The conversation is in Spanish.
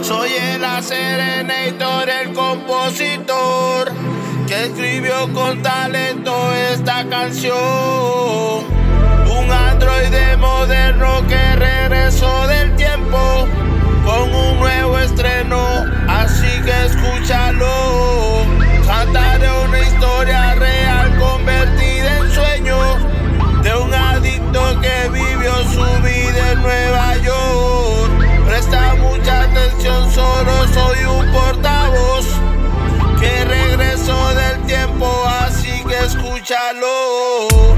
Soy el Serenator, el compositor que escribió con talento esta canción. Un androide moderno que regresó del tiempo con un nuevo estreno, así que escúchalo. Cantaré una historia real convertida en sueño de un adicto que vivió su vida en Nueva York. Presta mucha atención, solo soy un portavoz que regresó del tiempo, así que escúchalo.